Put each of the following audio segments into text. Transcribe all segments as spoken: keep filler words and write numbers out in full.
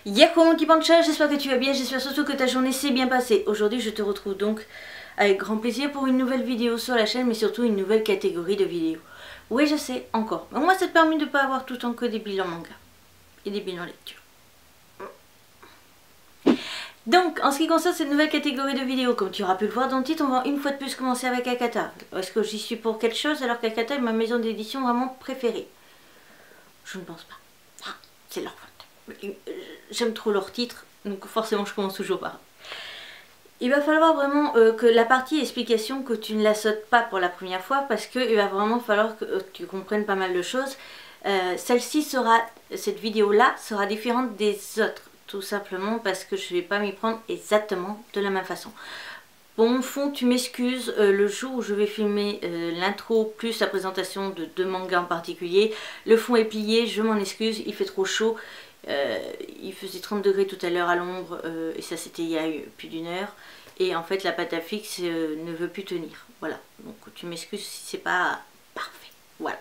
Hier quoi mon petit pancha, j'espère que tu vas bien, j'espère surtout que ta journée s'est bien passée. Aujourd'hui je te retrouve donc avec grand plaisir pour une nouvelle vidéo sur la chaîne, mais surtout une nouvelle catégorie de vidéos. Oui je sais, encore. Mais moi ça te permet de ne pas avoir tout le temps que des bilans manga et des bilans lecture. Donc, en ce qui concerne cette nouvelle catégorie de vidéos, comme tu auras pu le voir dans le titre, on va une fois de plus commencer avec Akata. Est-ce que j'y suis pour quelque chose alors qu'Akata est ma maison d'édition vraiment préférée? Je ne pense pas. Ah, c'est leur faute. J'aime trop leur titre, donc forcément je commence toujours par. Il va falloir vraiment euh, que la partie explication, que tu ne la sautes pas pour la première fois, parce qu'il va vraiment falloir que euh, tu comprennes pas mal de choses. Euh, Celle-ci sera, cette vidéo-là sera différente des autres. Tout simplement parce que je ne vais pas m'y prendre exactement de la même façon. Bon fond, tu m'excuses, euh, le jour où je vais filmer euh, l'intro plus la présentation de deux mangas en particulier, le fond est plié, je m'en excuse, il fait trop chaud. Euh, il faisait trente degrés tout à l'heure à l'ombre euh, et ça c'était il y a eu plus d'une heure. Et en fait la pâte à fixe euh, ne veut plus tenir. Voilà, donc tu m'excuses si c'est pas parfait. Voilà.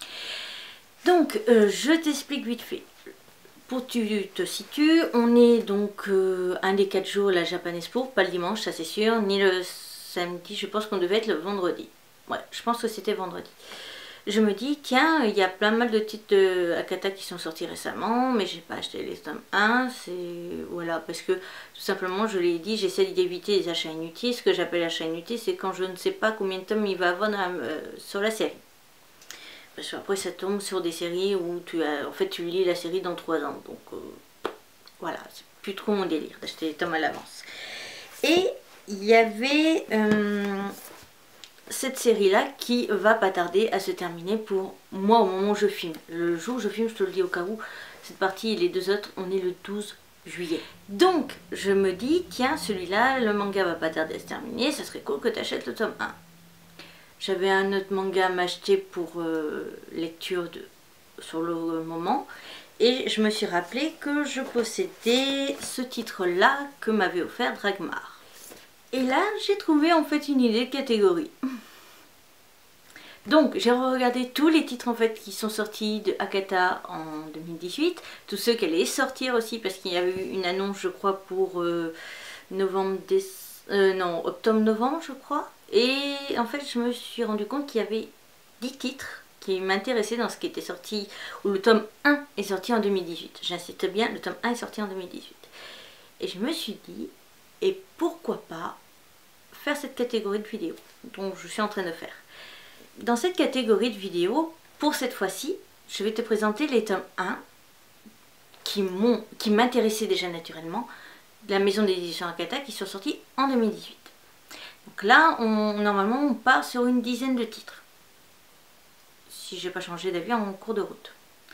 Donc euh, je t'explique vite fait. Pour que tu te situes, on est donc euh, un des quatre jours la Japan Expo, pas le dimanche, ça c'est sûr, ni le samedi, je pense qu'on devait être le vendredi. Ouais, je pense que c'était vendredi. Je me dis, tiens, il y a plein mal de titres de Akata qui sont sortis récemment, mais j'ai pas acheté les tomes un, c'est... Voilà, parce que tout simplement, je l'ai dit, j'essaie d'éviter les achats inutiles. Ce que j'appelle achat inutile, c'est quand je ne sais pas combien de tomes il va avoir dans la, euh, sur la série. Parce qu'après ça tombe sur des séries où tu as, en fait tu lis la série dans trois ans. Donc euh, voilà, c'est plus trop mon délire d'acheter les tomes à l'avance. Et il y avait euh, cette série là qui va pas tarder à se terminer pour moi au moment où je filme. Le jour où je filme, je te le dis au cas où, cette partie et les deux autres, on est le douze juillet. Donc je me dis, tiens celui-là, le manga va pas tarder à se terminer, ça serait cool que tu achètes le tome un. J'avais un autre manga à m'acheter pour euh, lecture de, sur le moment. Et je me suis rappelé que je possédais ce titre-là que m'avait offert Dragmar. Et là, j'ai trouvé en fait une idée de catégorie. Donc, j'ai regardé tous les titres en fait qui sont sortis de Akata en deux mille dix-huit. Tous ceux qui allaient sortir aussi parce qu'il y a eu une annonce, je crois, pour euh, novembre, décembre, euh, non, octobre-novembre, je crois. Et en fait je me suis rendu compte qu'il y avait dix titres qui m'intéressaient dans ce qui était sorti, où le tome un est sorti en deux mille dix-huit. J'insiste bien, le tome un est sorti en deux mille dix-huit. Et je me suis dit, et pourquoi pas faire cette catégorie de vidéos dont je suis en train de faire. Dans cette catégorie de vidéos, pour cette fois-ci, je vais te présenter les tomes un qui m'ont, qui m'intéressaient déjà naturellement, de la maison d'édition Akata qui sont sortis en deux mille dix-huit. Donc là, on, normalement, on part sur une dizaine de titres. Si je n'ai pas changé d'avis en cours de route.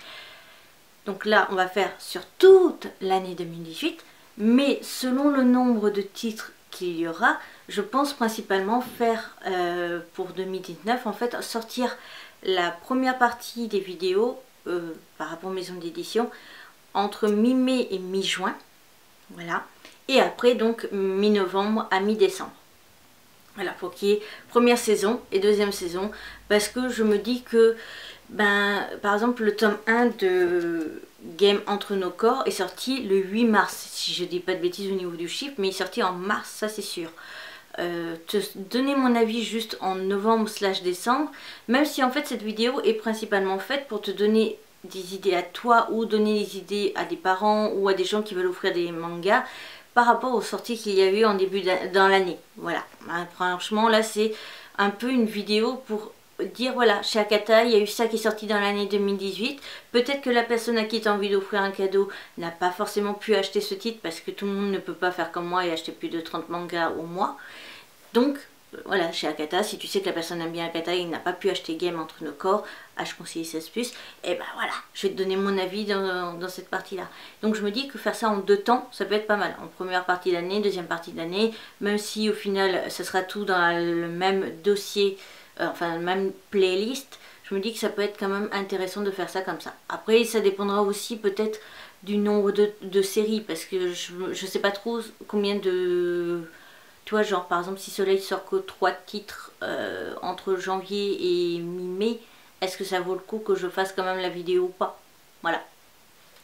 Donc là, on va faire sur toute l'année deux mille dix-huit. Mais selon le nombre de titres qu'il y aura, je pense principalement faire euh, pour deux mille dix-neuf, en fait, sortir la première partie des vidéos euh, par rapport aux maisons d'édition entre mi-mai et mi-juin. Voilà. Et après, donc, mi-novembre à mi-décembre. Voilà, pour qu'il y ait première saison et deuxième saison, parce que je me dis que, ben, par exemple, le tome un de Game Entre Nos Corps est sorti le huit mars, si je dis pas de bêtises au niveau du chiffre, mais il est sorti en mars, ça c'est sûr. Euh, te donner mon avis juste en novembre slash décembre, même si en fait cette vidéo est principalement faite pour te donner des idées à toi ou donner des idées à des parents ou à des gens qui veulent offrir des mangas, par rapport aux sorties qu'il y a eu en début dans l'année. Voilà, franchement là c'est un peu une vidéo pour dire voilà, chez Akata il y a eu ça qui est sorti dans l'année deux mille dix-huit. Peut-être que la personne à qui tu as envie d'offrir un cadeau n'a pas forcément pu acheter ce titre parce que tout le monde ne peut pas faire comme moi et acheter plus de trente mangas au mois. Donc voilà, chez Akata, si tu sais que la personne aime bien Akata et n'a pas pu acheter Game Entre Nos Corps, H conseillé seize plus, et ben voilà, je vais te donner mon avis dans, dans cette partie-là. Donc je me dis que faire ça en deux temps, ça peut être pas mal. En première partie d'année, deuxième partie d'année, même si au final, ça sera tout dans le même dossier, euh, enfin le même playlist, je me dis que ça peut être quand même intéressant de faire ça comme ça. Après, ça dépendra aussi peut-être du nombre de, de séries, parce que je ne sais pas trop combien de... Tu vois, genre par exemple si Soleil sort que trois titres euh, entre janvier et mi-mai, est-ce que ça vaut le coup que je fasse quand même la vidéo ou pas? Voilà.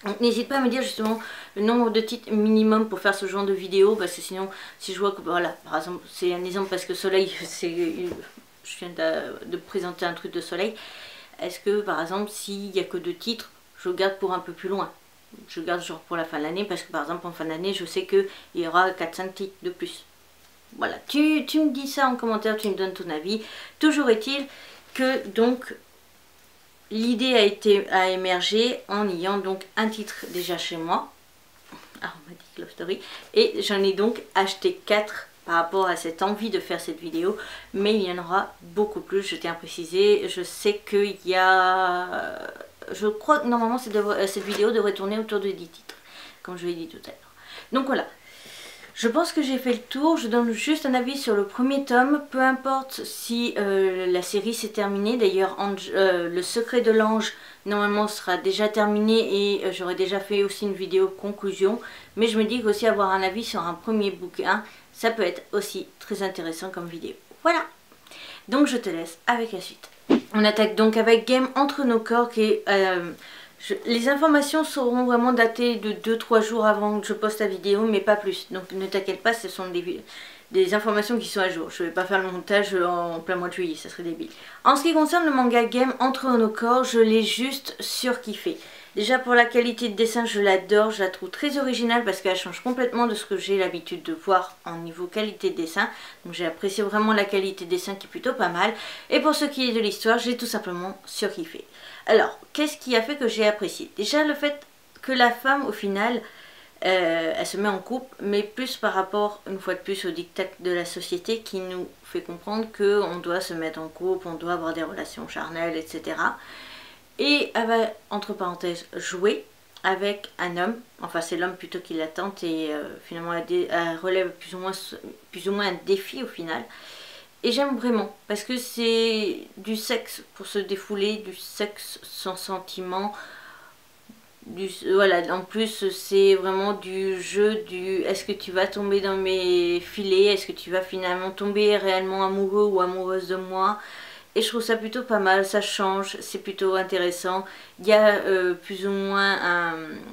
Donc n'hésite pas à me dire justement le nombre de titres minimum pour faire ce genre de vidéo, parce que sinon si je vois que voilà, par exemple c'est un exemple parce que Soleil, c'est je viens de, de présenter un truc de Soleil, est-ce que par exemple s'il n'y a que deux titres, je garde pour un peu plus loin, je garde genre pour la fin de l'année, parce que par exemple en fin d'année je sais qu'il y aura quatre cinq titres de plus. Voilà, tu, tu me dis ça en commentaire, tu me donnes ton avis. Toujours est-il que donc l'idée a été à émerger en ayant donc un titre déjà chez moi, Aromatic Love Story, et j'en ai donc acheté quatre par rapport à cette envie de faire cette vidéo, mais il y en aura beaucoup plus, je tiens à préciser. Je sais qu'il y a, je crois que normalement cette, cette vidéo devrait tourner autour de dix titres, comme je l'ai dit tout à l'heure. Donc voilà. Je pense que j'ai fait le tour, je donne juste un avis sur le premier tome, peu importe si euh, la série s'est terminée. D'ailleurs, euh, Le Secret de l'Ange, normalement, sera déjà terminé et euh, j'aurai déjà fait aussi une vidéo conclusion. Mais je me dis qu'aussi avoir un avis sur un premier bouquin, ça peut être aussi très intéressant comme vidéo. Voilà, donc je te laisse avec la suite. On attaque donc avec Game Entre nos corps qui est... Euh, Je, les informations seront vraiment datées de deux trois jours avant que je poste la vidéo, mais pas plus. Donc ne t'inquiète pas, ce sont des, des informations qui sont à jour. Je ne vais pas faire le montage en plein mois de juillet, ça serait débile. En ce qui concerne le manga Game Entre nos corps, je l'ai juste surkiffé. Déjà pour la qualité de dessin, je l'adore, je la trouve très originale parce qu'elle change complètement de ce que j'ai l'habitude de voir en niveau qualité de dessin. Donc j'ai apprécié vraiment la qualité de dessin qui est plutôt pas mal. Et pour ce qui est de l'histoire, j'ai tout simplement surkiffé. Alors, qu'est-ce qui a fait que j'ai apprécié? Déjà le fait que la femme, au final, euh, elle se met en couple, mais plus par rapport, une fois de plus, au diktat de la société qui nous fait comprendre qu'on doit se mettre en couple, on doit avoir des relations charnelles, et cetera. Et elle va, entre parenthèses, jouer avec un homme, enfin c'est l'homme plutôt qui la tente, et euh, finalement elle, elle relève plus ou, moins, plus ou moins un défi au final. Et j'aime vraiment, parce que c'est du sexe pour se défouler, du sexe sans sentiment. Du, voilà, en plus c'est vraiment du jeu, du est-ce que tu vas tomber dans mes filets, est-ce que tu vas finalement tomber réellement amoureux ou amoureuse de moi. Et je trouve ça plutôt pas mal, ça change, c'est plutôt intéressant. Il y a euh, plus ou moins un...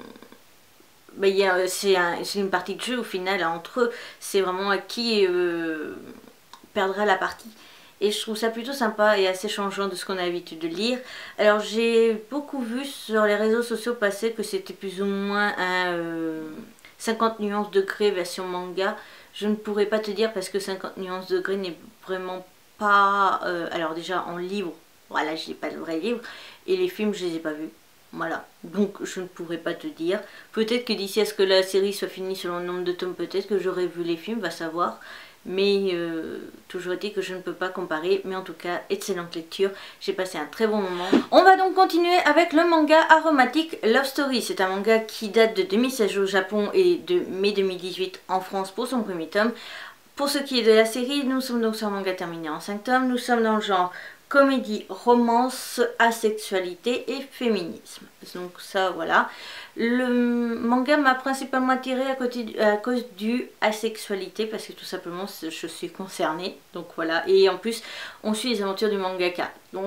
Ben, c'est un, une partie de jeu au final entre eux, c'est vraiment à qui... Euh, perdra la partie. Et je trouve ça plutôt sympa et assez changeant de ce qu'on a l'habitude de lire. Alors j'ai beaucoup vu sur les réseaux sociaux passer que c'était plus ou moins un euh, cinquante nuances degrés version manga. Je ne pourrais pas te dire parce que cinquante nuances degrés n'est vraiment pas... Euh, alors déjà en livre, voilà, je n'ai pas le vrai livre. Et les films, je les ai pas vus. Voilà, donc je ne pourrais pas te dire. Peut-être que d'ici à ce que la série soit finie selon le nombre de tomes, peut-être que j'aurais vu les films, va savoir. Mais euh, toujours est-il que je ne peux pas comparer. Mais en tout cas, excellente lecture. J'ai passé un très bon moment. On va donc continuer avec le manga Aromatic Love Story. C'est un manga qui date de deux mille seize au Japon et de mai deux mille dix-huit en France pour son premier tome. Pour ce qui est de la série, nous sommes donc sur un manga terminé en cinq tomes. Nous sommes dans le genre comédie, romance, asexualité et féminisme. Donc ça, voilà. Le manga m'a principalement attiré à, côté, à cause du asexualité, parce que tout simplement je suis concernée. Donc voilà. Et en plus, on suit les aventures du mangaka. Donc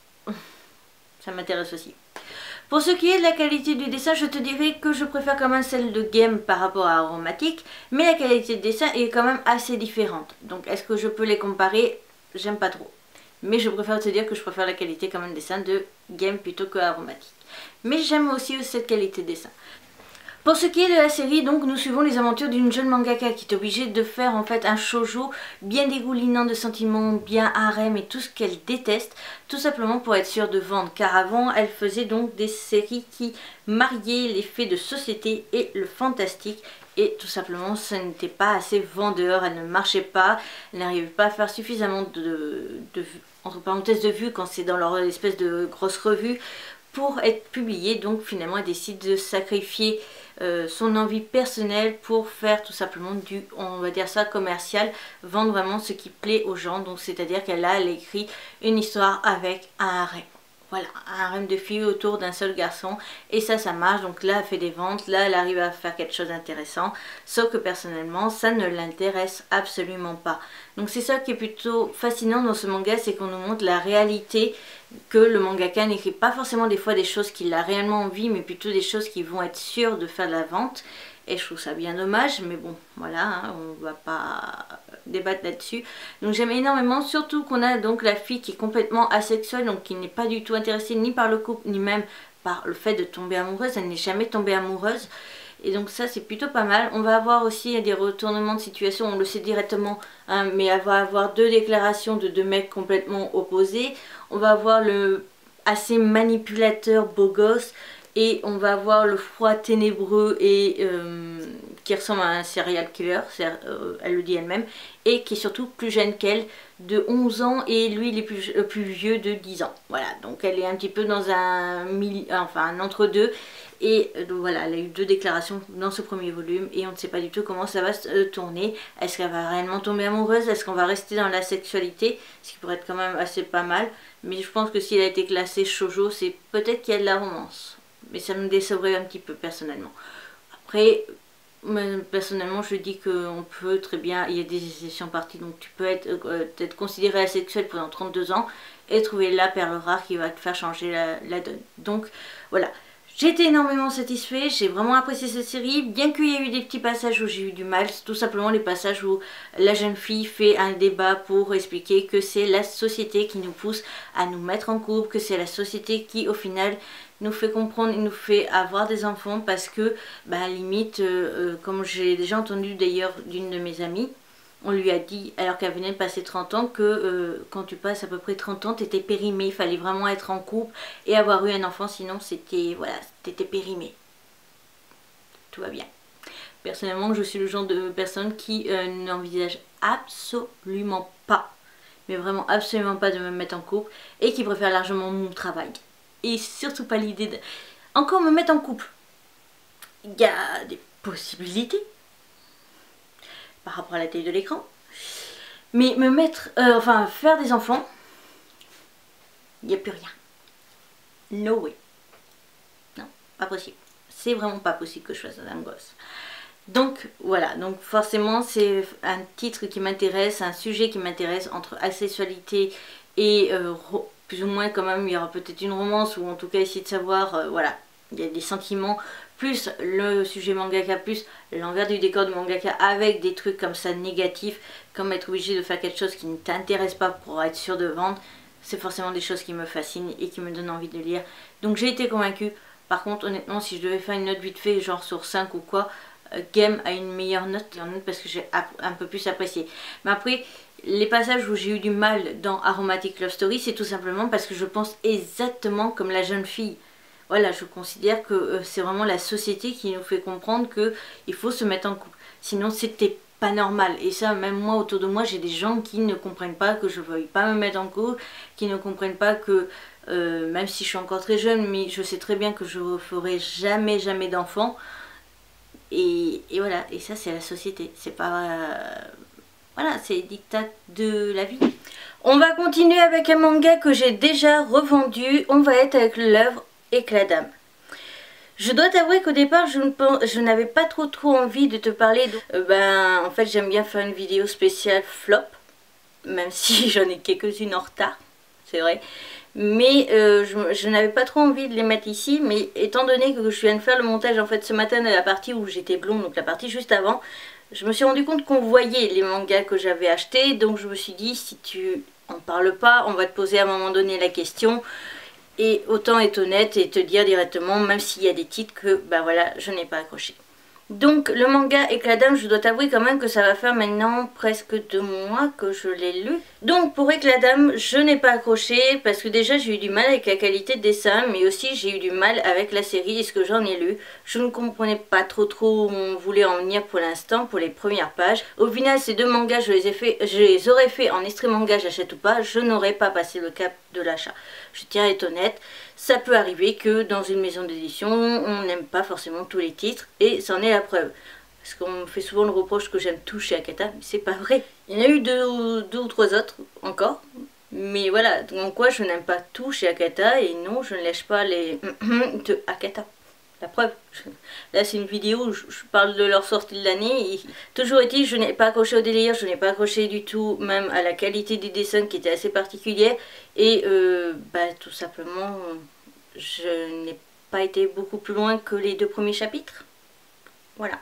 ça m'intéresse aussi. Pour ce qui est de la qualité du dessin, je te dirais que je préfère quand même celle de Game par rapport à Aromatic. Mais la qualité de dessin est quand même assez différente. Donc est-ce que je peux les comparer? J'aime pas trop. Mais je préfère te dire que je préfère la qualité quand même de dessin de Game plutôt que Aromatic. Mais j'aime aussi cette qualité de dessin. Pour ce qui est de la série, donc nous suivons les aventures d'une jeune mangaka qui est obligée de faire en fait un shoujo bien dégoulinant de sentiments, bien harem et tout ce qu'elle déteste, tout simplement pour être sûre de vendre. Car avant, elle faisait donc des séries qui mariaient les faits de société et le fantastique. Et tout simplement, ce n'était pas assez vendeur, elle ne marchait pas, elle n'arrivait pas à faire suffisamment de, de entre parenthèses de vues quand c'est dans leur espèce de grosse revue pour être publiée. Donc finalement, elle décide de sacrifier euh, son envie personnelle pour faire tout simplement du, on va dire ça, commercial, vendre vraiment ce qui plaît aux gens. Donc c'est-à-dire qu'elle a elle écrit une histoire avec un harem. Voilà, un harem de filles autour d'un seul garçon. Et ça, ça marche. Donc là, elle fait des ventes. Là, elle arrive à faire quelque chose d'intéressant. Sauf que personnellement, ça ne l'intéresse absolument pas. Donc c'est ça qui est plutôt fascinant dans ce manga, c'est qu'on nous montre la réalité, que le mangaka n'écrit pas forcément des fois des choses qu'il a réellement envie, mais plutôt des choses qui vont être sûres de faire de la vente. Et je trouve ça bien dommage, mais bon, voilà, hein, on va pas débattre là-dessus. Donc j'aime énormément, surtout qu'on a donc la fille qui est complètement asexuelle, donc qui n'est pas du tout intéressée ni par le couple, ni même par le fait de tomber amoureuse. Elle n'est jamais tombée amoureuse. Et donc ça c'est plutôt pas mal. On va avoir aussi des retournements de situation, on le sait directement, hein, mais elle va avoir deux déclarations de deux mecs complètement opposés. On va avoir le assez manipulateur beau gosse, et on va avoir le froid ténébreux et euh, qui ressemble à un serial killer, euh, elle le dit elle-même, et qui est surtout plus jeune qu'elle, de onze ans, et lui il est plus, euh, plus vieux de dix ans. Voilà, donc elle est un petit peu dans un, enfin, un entre-deux. Et donc voilà, elle a eu deux déclarations dans ce premier volume et on ne sait pas du tout comment ça va se tourner. Est-ce qu'elle va réellement tomber amoureuse? Est-ce qu'on va rester dans la sexualité? Ce qui pourrait être quand même assez pas mal. Mais je pense que s'il a été classé shoujo, c'est peut-être qu'il y a de la romance. Mais ça me décevrait un petit peu personnellement. Après, personnellement je dis qu'on peut très bien, il y a des exceptions parties, donc tu peux être, euh, être considéré asexuel pendant trente-deux ans et trouver la perle rare qui va te faire changer la, la donne. Donc voilà. J'ai été énormément satisfait, j'ai vraiment apprécié cette série, bien qu'il y ait eu des petits passages où j'ai eu du mal, tout simplement les passages où la jeune fille fait un débat pour expliquer que c'est la société qui nous pousse à nous mettre en couple, que c'est la société qui au final nous fait comprendre et nous fait avoir des enfants parce que, bah, limite, euh, euh, comme j'ai déjà entendu d'ailleurs d'une de mes amies, on lui a dit, alors qu'elle venait de passer trente ans, que euh, quand tu passes à peu près trente ans, t'étais périmé. Il fallait vraiment être en couple et avoir eu un enfant, sinon c'était, voilà, t'étais périmé. Tout va bien. Personnellement, je suis le genre de personne qui euh, n'envisage absolument pas, mais vraiment absolument pas de me mettre en couple et qui préfère largement mon travail. Et surtout pas l'idée de... Encore me mettre en couple. Il y a des possibilités par rapport à la taille de l'écran, mais me mettre, euh, enfin faire des enfants, il n'y a plus rien. No way. Non, pas possible. C'est vraiment pas possible que je fasse un gosse. Donc voilà, donc forcément c'est un titre qui m'intéresse, un sujet qui m'intéresse entre asexualité et euh, plus ou moins quand même, il y aura peut-être une romance ou en tout cas essayer de savoir, euh, voilà, il y a des sentiments, plus le sujet mangaka, plus l'envers du décor du mangaka avec des trucs comme ça négatifs, comme être obligé de faire quelque chose qui ne t'intéresse pas pour être sûr de vendre, c'est forcément des choses qui me fascinent et qui me donnent envie de lire. Donc j'ai été convaincue. Par contre honnêtement si je devais faire une note vite fait genre sur cinq ou quoi, euh, Game a une meilleure note parce que j'ai un peu plus apprécié. Mais après les passages où j'ai eu du mal dans Aromatic Love Story, c'est tout simplement parce que je pense exactement comme la jeune fille. Voilà, je considère que euh, c'est vraiment la société qui nous fait comprendre qu'il faut se mettre en couple. Sinon, c'était pas normal. Et ça, même moi, autour de moi, j'ai des gens qui ne comprennent pas que je ne veuille pas me mettre en couple, qui ne comprennent pas que, euh, même si je suis encore très jeune, mais je sais très bien que je ne ferai jamais, jamais d'enfant. Et, et voilà, et ça, c'est la société. C'est pas... Euh, voilà, c'est les dictats de la vie. On va continuer avec un manga que j'ai déjà revendu. On va être avec l'œuvre Éclat d'âme. Je dois t'avouer qu'au départ je, je n'avais pas trop trop envie de te parler de... Euh, ben en fait j'aime bien faire une vidéo spéciale flop, même si j'en ai quelques-unes en retard, c'est vrai. Mais euh, je, je n'avais pas trop envie de les mettre ici, mais étant donné que je viens de faire le montage en fait ce matin de la partie où j'étais blonde, donc la partie juste avant, je me suis rendu compte qu'on voyait les mangas que j'avais achetés, donc je me suis dit si tu en parles pas, on va te poser à un moment donné la question. Et autant être honnête et te dire directement, même s'il y a des titres que, bah voilà, je n'ai pas accroché. Donc, le manga Éclat d'âme, je dois t'avouer quand même que ça va faire maintenant presque deux mois que je l'ai lu. Donc, pour Éclat d'âme, je n'ai pas accroché parce que déjà, j'ai eu du mal avec la qualité de dessin, mais aussi j'ai eu du mal avec la série et ce que j'en ai lu. Je ne comprenais pas trop trop où on voulait en venir pour l'instant, pour les premières pages. Au final, ces deux mangas, je les, ai fait, je les aurais fait en extrait manga, j'achète ou pas, je n'aurais pas passé le cap de l'achat. Je tiens à être honnête, ça peut arriver que dans une maison d'édition, on n'aime pas forcément tous les titres, et c'en est la preuve. Parce qu'on me fait souvent le reproche que j'aime tout chez Akata, mais c'est pas vrai. Il y en a eu deux ou, deux ou trois autres encore, mais voilà, donc quoi je n'aime pas tout chez Akata, et non, je ne lèche pas les de Akata. La preuve, je, là c'est une vidéo où je, je parle de leur sortie de l'année. Toujours est-il, je n'ai pas accroché au délire, je n'ai pas accroché du tout, même à la qualité des dessins qui était assez particulière. Et euh, bah, tout simplement, je n'ai pas été beaucoup plus loin que les deux premiers chapitres. Voilà.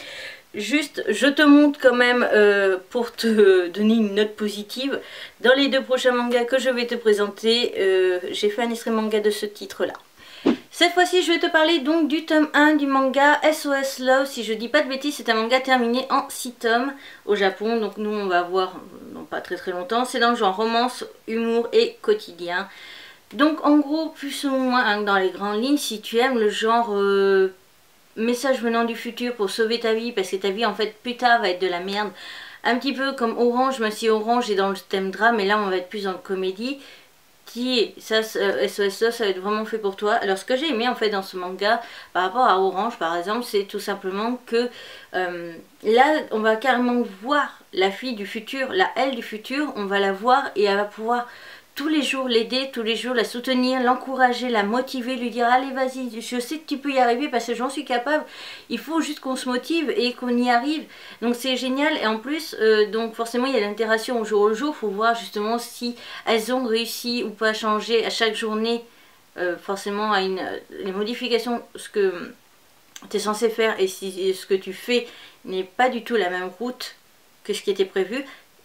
Juste, je te montre quand même, euh, pour te donner une note positive, dans les deux prochains mangas que je vais te présenter, euh, j'ai fait un extrait manga de ce titre-là. Cette fois-ci, je vais te parler donc du tome un du manga S O S Love. Si je dis pas de bêtises, c'est un manga terminé en six tomes au Japon. Donc nous, on va voir dans pas très très longtemps. C'est dans le genre romance, humour et quotidien. Donc en gros, plus ou moins, hein, dans les grandes lignes, si tu aimes le genre... Euh, message venant du futur pour sauver ta vie, parce que ta vie en fait plus tard va être de la merde, un petit peu comme Orange, même si Orange est dans le thème drame, mais là on va être plus dans le comédie, qui est, ça, euh, S O S là, ça va être vraiment fait pour toi. Alors ce que j'ai aimé en fait dans ce manga, par rapport à Orange par exemple, c'est tout simplement que euh, là on va carrément voir la fille du futur, la elle du futur, on va la voir et elle va pouvoir tous les jours l'aider, tous les jours la soutenir, l'encourager, la motiver, lui dire allez vas-y, je sais que tu peux y arriver parce que j'en suis capable, il faut juste qu'on se motive et qu'on y arrive. Donc c'est génial et en plus, euh, donc forcément il y a l'interaction au jour le jour, il faut voir justement si elles ont réussi ou pas à changer à chaque journée, euh, forcément à une, les modifications, ce que tu es censé faire et si ce que tu fais n'est pas du tout la même route que ce qui était prévu.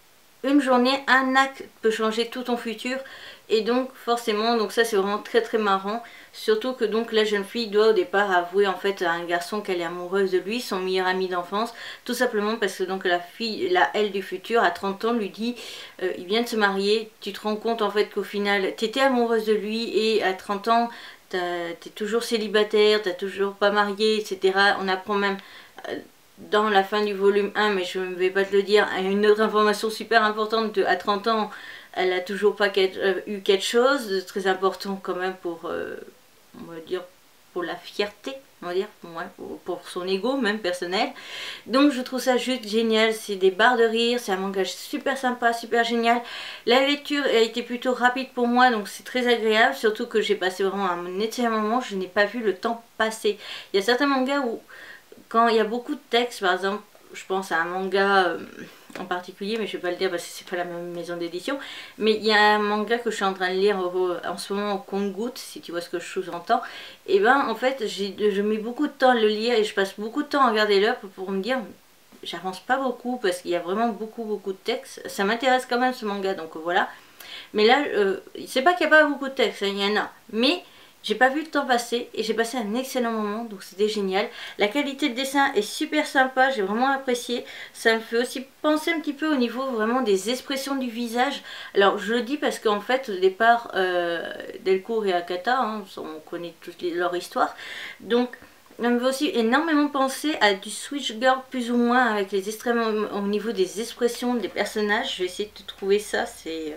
Une journée, un acte peut changer tout ton futur et donc forcément, donc ça c'est vraiment très très marrant, surtout que donc la jeune fille doit au départ avouer en fait à un garçon qu'elle est amoureuse de lui, son meilleur ami d'enfance, tout simplement parce que donc la fille, la elle du futur à trente ans lui dit euh, il vient de se marier, tu te rends compte en fait qu'au final t'étais amoureuse de lui et à trente ans t'es toujours célibataire, t'as toujours pas marié, et cetera. On apprend même... Euh, dans la fin du volume un, mais je ne vais pas te le dire, une autre information super importante, de, à trente ans, elle n'a toujours pas quel, euh, eu quelque chose de très important quand même pour, euh, on va dire, pour la fierté, on va dire, ouais, pour, pour son ego même personnel. Donc je trouve ça juste génial, c'est des barres de rire, c'est un manga super sympa, super génial. La lecture a été plutôt rapide pour moi, donc c'est très agréable, surtout que j'ai passé vraiment un excellent moment, je n'ai pas vu le temps passer. Il y a certains mangas où quand il y a beaucoup de textes, par exemple, je pense à un manga euh, en particulier, mais je vais pas le dire parce que c'est pas la même maison d'édition, mais il y a un manga que je suis en train de lire en ce moment au compte-gouttes, si tu vois ce que je sous-entends, et ben en fait, je mets beaucoup de temps à le lire et je passe beaucoup de temps à regarder l'heure pour, pour me dire, j'avance pas beaucoup parce qu'il y a vraiment beaucoup beaucoup de textes, ça m'intéresse quand même ce manga, donc voilà. Mais là, euh, c'est pas qu'il n'y a pas beaucoup de textes, il y en a, mais... j'ai pas vu le temps passer et j'ai passé un excellent moment, donc c'était génial. La qualité de dessin est super sympa, j'ai vraiment apprécié. Ça me fait aussi penser un petit peu au niveau vraiment des expressions du visage. Alors je le dis parce qu'en fait au départ, euh, Delcourt et Akata, hein, on connaît toute leur histoire. Donc ça me fait aussi énormément penser à du Switch Girl plus ou moins avec les extrêmes au niveau des expressions des personnages. Je vais essayer de te trouver ça, c'est...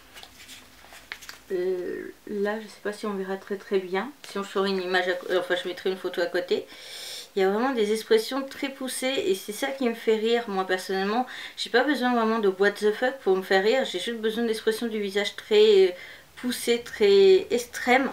Euh, là je sais pas si on verra très très bien, si on ferait une image, à... enfin je mettrai une photo à côté. Il y a vraiment des expressions très poussées et c'est ça qui me fait rire. Moi personnellement, j'ai pas besoin vraiment de what the fuck pour me faire rire, j'ai juste besoin d'expressions du visage très poussées, très extrêmes,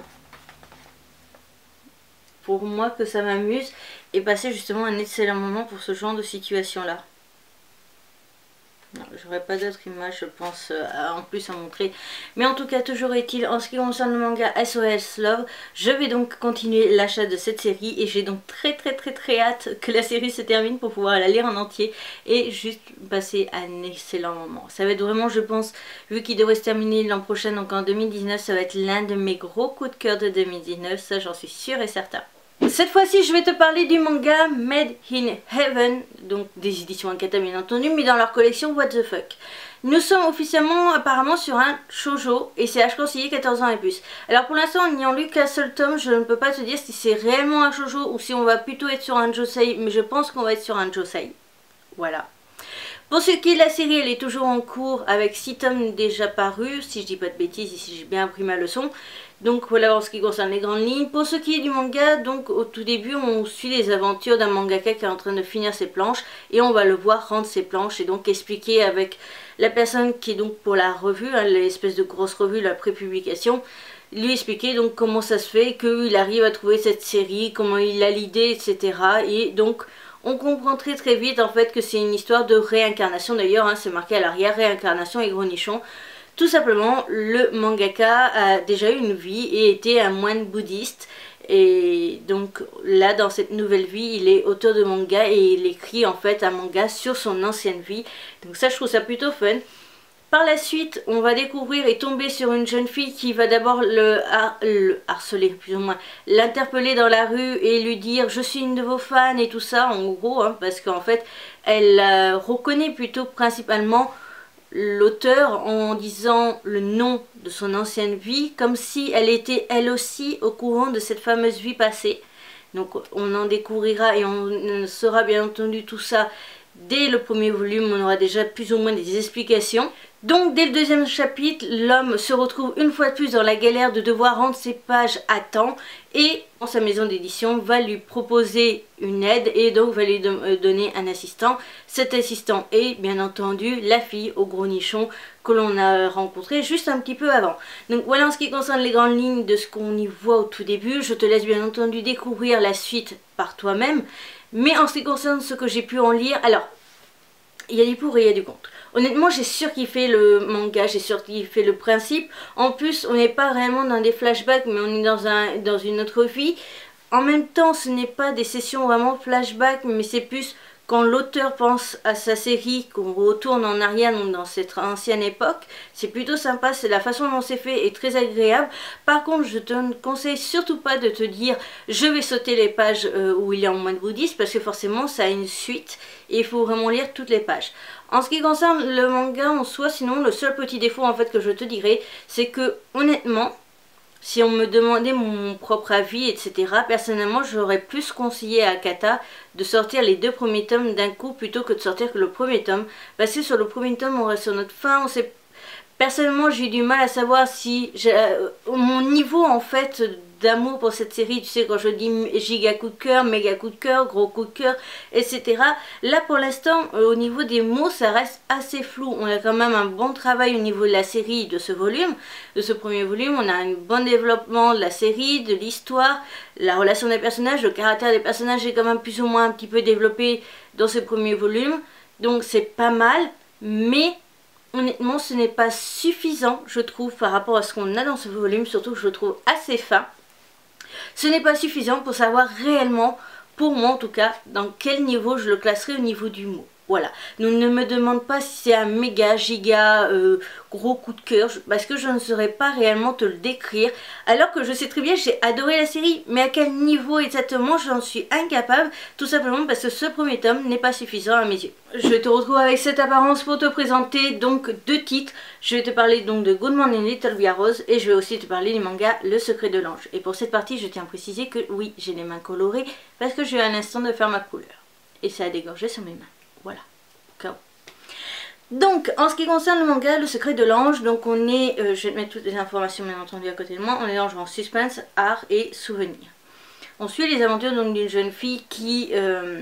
pour moi que ça m'amuse et passer justement un excellent moment pour ce genre de situation là. J'aurais pas d'autres images je pense euh, en plus à montrer, mais en tout cas toujours est-il, en ce qui concerne le manga S O S Love, je vais donc continuer l'achat de cette série et j'ai donc très très très très hâte que la série se termine pour pouvoir la lire en entier et juste passer un excellent moment. Ça va être vraiment, je pense, vu qu'il devrait se terminer l'an prochain, donc en deux mille dix-neuf, ça va être l'un de mes gros coups de cœur de deux mille dix-neuf, ça j'en suis sûre et certain. Cette fois-ci, je vais te parler du manga Made in Heaven, donc des éditions Akata bien entendu, mais dans leur collection What the Fuck. Nous sommes officiellement apparemment sur un shoujo et c'est âge conseillé quatorze ans et plus. Alors pour l'instant, en n'ayant lu qu'un seul tome, je ne peux pas te dire si c'est réellement un shoujo ou si on va plutôt être sur un josei, mais je pense qu'on va être sur un josei. Voilà. Pour ce qui est de la série, elle est toujours en cours avec six tomes déjà parus, si je dis pas de bêtises et si j'ai bien appris ma leçon. Donc voilà en ce qui concerne les grandes lignes. Pour ce qui est du manga, donc au tout début on suit les aventures d'un mangaka qui est en train de finir ses planches et on va le voir rendre ses planches et donc expliquer avec la personne qui est donc pour la revue, hein, l'espèce de grosse revue, la prépublication, lui expliquer donc comment ça se fait qu'il arrive à trouver cette série, comment il a l'idée, et cetera. Et donc on comprend très très vite en fait que c'est une histoire de réincarnation. D'ailleurs, hein, c'est marqué à l'arrière, réincarnation et gros nichon. Tout simplement, le mangaka a déjà eu une vie et était un moine bouddhiste. Et donc là, dans cette nouvelle vie, il est auteur de manga et il écrit en fait un manga sur son ancienne vie. Donc ça, je trouve ça plutôt fun. Par la suite, on va découvrir et tomber sur une jeune fille qui va d'abord le, har le harceler, plus ou moins, l'interpeller dans la rue et lui dire « je suis une de vos fans » et tout ça, en gros, hein, parce qu'en fait, elle euh, reconnaît plutôt principalement l'auteur en disant le nom de son ancienne vie, comme si elle était elle aussi au courant de cette fameuse vie passée. Donc on en découvrira et on saura bien entendu tout ça dès le premier volume, on aura déjà plus ou moins des explications. Donc dès le deuxième chapitre, l'homme se retrouve une fois de plus dans la galère de devoir rendre ses pages à temps et sa maison d'édition va lui proposer une aide et donc va lui donner un assistant. Cet assistant est bien entendu la fille au gros nichon que l'on a rencontré juste un petit peu avant. Donc voilà en ce qui concerne les grandes lignes de ce qu'on y voit au tout début. Je te laisse bien entendu découvrir la suite par toi-même. Mais en ce qui concerne ce que j'ai pu en lire, alors il y a du pour et il y a du contre. Honnêtement, j'ai surkiffé le manga, j'ai surkiffé le principe. En plus, on n'est pas vraiment dans des flashbacks, mais on est dans, un, dans une autre vie. En même temps, ce n'est pas des sessions vraiment flashback, mais c'est plus quand l'auteur pense à sa série, qu'on retourne en arrière donc dans cette ancienne époque. C'est plutôt sympa, c'est la façon dont c'est fait est très agréable. Par contre, je te conseille surtout pas de te dire je vais sauter les pages euh, où il est en moine bouddhiste, parce que forcément ça a une suite et il faut vraiment lire toutes les pages. En ce qui concerne le manga en soi, sinon le seul petit défaut en fait que je te dirais, c'est que honnêtement, si on me demandait mon propre avis, et cetera, personnellement, j'aurais plus conseillé à Akata de sortir les deux premiers tomes d'un coup plutôt que de sortir que le premier tome. Parce que sur le premier tome, on reste sur notre fin, on sait... Personnellement, j'ai eu du mal à savoir si... Euh, mon niveau, en fait, d'amour pour cette série, tu sais, quand je dis giga coup de cœur, méga coup de cœur, gros coup de cœur, et cetera. Là, pour l'instant, euh, au niveau des mots, ça reste assez flou. On a quand même un bon travail au niveau de la série, de ce volume, de ce premier volume. On a un bon développement de la série, de l'histoire, la relation des personnages, le caractère des personnages est quand même plus ou moins un petit peu développé dans ce premier volume. Donc, c'est pas mal, mais... honnêtement, ce n'est pas suffisant, je trouve, par rapport à ce qu'on a dans ce volume, surtout que je le trouve assez fin. Ce n'est pas suffisant pour savoir réellement, pour moi en tout cas, dans quel niveau je le classerai au niveau du mot. Voilà, donc ne me demande pas si c'est un méga, giga, euh, gros coup de cœur, parce que je ne saurais pas réellement te le décrire, alors que je sais très bien, j'ai adoré la série, mais à quel niveau exactement, j'en suis incapable, tout simplement parce que ce premier tome n'est pas suffisant à mes yeux. Je te retrouve avec cette apparence pour te présenter donc deux titres. Je vais te parler donc de Good Morning Little Via Rose et je vais aussi te parler du manga Le Secret de l'Ange. Et pour cette partie, je tiens à préciser que oui, j'ai les mains colorées parce que j'ai eu un instant de faire ma couleur. Et ça a dégorgé sur mes mains. Voilà, K O. Donc, en ce qui concerne le manga Le Secret de l'Ange, donc on est, euh, je vais te mettre toutes les informations bien entendu à côté de moi, on est dans le genre suspense, art et souvenir. On suit les aventures d'une jeune fille qui, euh,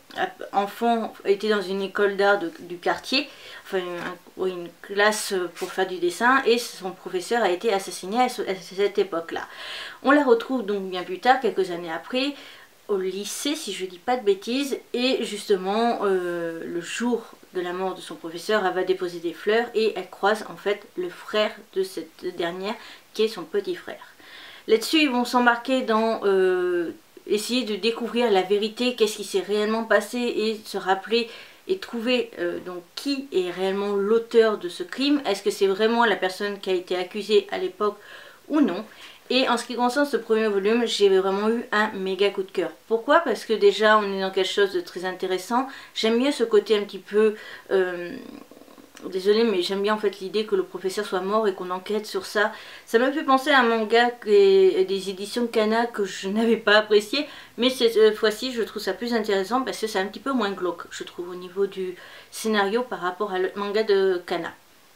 enfant, était dans une école d'art du quartier, enfin une, une classe pour faire du dessin, et son professeur a été assassiné à, ce, à cette époque-là. On la retrouve donc bien plus tard, quelques années après, au lycée, si je dis pas de bêtises, et justement euh, le jour de la mort de son professeur, elle va déposer des fleurs et elle croise en fait le frère de cette dernière qui est son petit frère. Là-dessus, ils vont s'embarquer dans euh, essayer de découvrir la vérité, qu'est-ce qui s'est réellement passé et se rappeler et trouver euh, donc qui est réellement l'auteur de ce crime. Est-ce que c'est vraiment la personne qui a été accusée à l'époque ou non? Et en ce qui concerne ce premier volume, j'ai vraiment eu un méga coup de cœur. Pourquoi? Parce que déjà, on est dans quelque chose de très intéressant. J'aime bien ce côté un petit peu... Euh, désolée, mais j'aime bien en fait l'idée que le professeur soit mort et qu'on enquête sur ça. Ça m'a fait penser à un manga et des éditions Kana que je n'avais pas apprécié. Mais cette fois-ci, je trouve ça plus intéressant parce que c'est un petit peu moins glauque, je trouve, au niveau du scénario par rapport à le manga de Kana.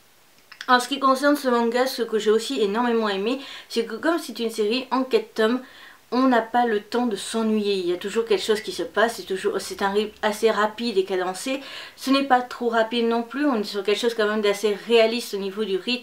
En ce qui concerne ce manga, ce que j'ai aussi énormément aimé, c'est que comme c'est une série en quatre tomes, on n'a pas le temps de s'ennuyer. Il y a toujours quelque chose qui se passe, c'est toujours, c'est un rythme assez rapide et cadencé. Ce n'est pas trop rapide non plus, on est sur quelque chose quand même d'assez réaliste au niveau du rythme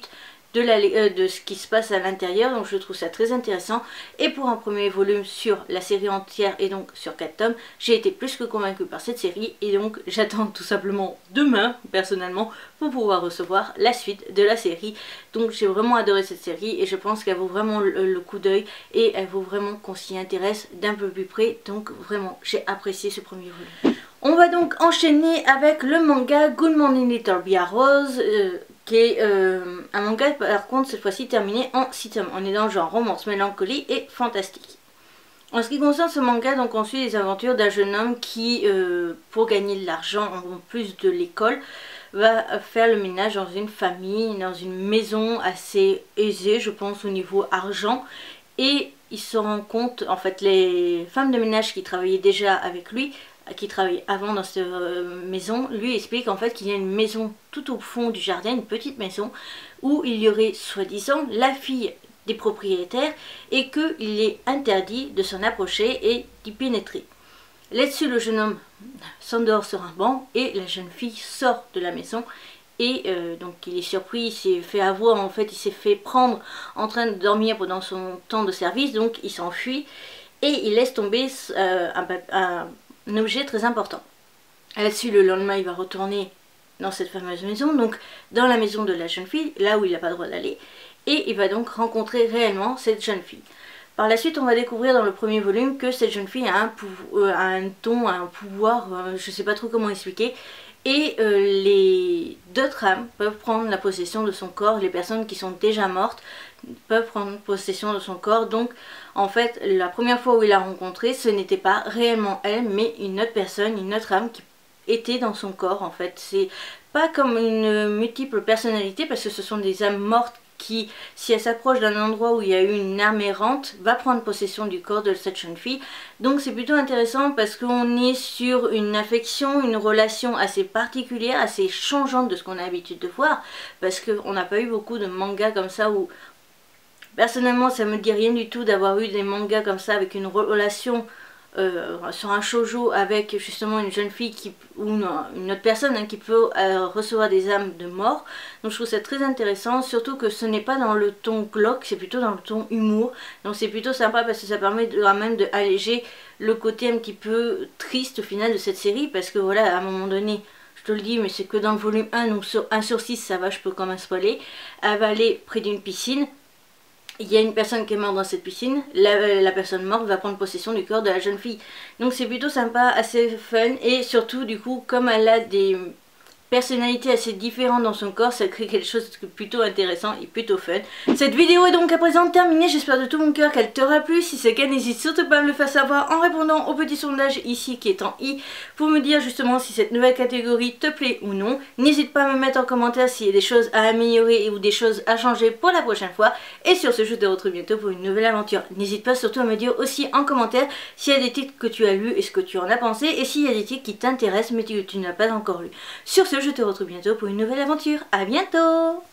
de, la, euh, de ce qui se passe à l'intérieur, donc je trouve ça très intéressant. Et pour un premier volume sur la série entière et donc sur quatre tomes, j'ai été plus que convaincue par cette série et donc j'attends tout simplement demain personnellement pour pouvoir recevoir la suite de la série. Donc j'ai vraiment adoré cette série et je pense qu'elle vaut vraiment le, le coup d'œil et elle vaut vraiment qu'on s'y intéresse d'un peu plus près, donc vraiment j'ai apprécié ce premier volume. On va donc enchaîner avec le manga Good Morning Little Bia Rose, euh, qui est euh, un manga par contre cette fois-ci terminé en six tomes. On est dans le genre romance, mélancolie et fantastique. En ce qui concerne ce manga, donc on suit les aventures d'un jeune homme qui, euh, pour gagner de l'argent en plus de l'école, va faire le ménage dans une famille, dans une maison assez aisée, je pense au niveau argent. Et il se rend compte, en fait les femmes de ménage qui travaillaient déjà avec lui, qui travaillait avant dans cette euh, maison, lui explique en fait qu'il y a une maison tout au fond du jardin, une petite maison, où il y aurait soi-disant la fille des propriétaires et qu'il est interdit de s'en approcher et d'y pénétrer. Là-dessus, le jeune homme s'endort sur un banc et la jeune fille sort de la maison et euh, donc il est surpris, il s'est fait avoir, en fait il s'est fait prendre en train de dormir pendant son temps de service, donc il s'enfuit et il laisse tomber euh, un, un un objet très important. Là-dessus, le lendemain, il va retourner dans cette fameuse maison, donc dans la maison de la jeune fille, là où il n'a pas le droit d'aller, et il va donc rencontrer réellement cette jeune fille. Par la suite, on va découvrir dans le premier volume que cette jeune fille a un, euh, a un don, a un pouvoir, euh, je ne sais pas trop comment expliquer, et euh, les d'autres âmes peuvent prendre la possession de son corps, les personnes qui sont déjà mortes peuvent prendre possession de son corps. Donc en fait la première fois où il l'a rencontrée, ce n'était pas réellement elle mais une autre personne, une autre âme qui était dans son corps. En fait c'est pas comme une multiple personnalité parce que ce sont des âmes mortes qui, si elle s'approche d'un endroit où il y a eu une âme errante, va prendre possession du corps de cette jeune fille. Donc c'est plutôt intéressant parce qu'on est sur une affection, une relation assez particulière, assez changeante de ce qu'on a l'habitude de voir, parce qu'on n'a pas eu beaucoup de mangas comme ça où, personnellement ça me dit rien du tout d'avoir eu des mangas comme ça avec une relation Euh, sur un shoujo avec justement une jeune fille qui, ou une, une autre personne hein, qui peut euh, recevoir des âmes de mort. Donc je trouve ça très intéressant, surtout que ce n'est pas dans le ton glauque, c'est plutôt dans le ton humour. Donc c'est plutôt sympa parce que ça permet de, quand même d'alléger le côté un petit peu triste au final de cette série, parce que voilà, à un moment donné, je te le dis, mais c'est que dans le volume un, donc sur un sur six ça va, je peux quand même spoiler, elle va aller près d'une piscine. Il y a une personne qui est morte dans cette piscine, la, la personne morte va prendre possession du corps de la jeune fille. Donc c'est plutôt sympa, assez fun, et surtout du coup comme elle a des personnalités assez différentes dans son corps, ça crée quelque chose de plutôt intéressant et plutôt fun. Cette vidéo est donc à présent terminée, j'espère de tout mon cœur qu'elle t'aura plu. Si c'est le cas, n'hésite surtout pas à me le faire savoir en répondant au petit sondage ici qui est en i pour me dire justement si cette nouvelle catégorie te plaît ou non. N'hésite pas à me mettre en commentaire s'il y a des choses à améliorer ou des choses à changer pour la prochaine fois. Et sur ce, je te retrouve bientôt pour une nouvelle aventure. N'hésite pas surtout à me dire aussi en commentaire s'il y a des titres que tu as lus et ce que tu en as pensé, et s'il y a des titres qui t'intéressent mais que tu n'as pas encore lu. Sur ce, je te retrouve bientôt pour une nouvelle aventure. À bientôt!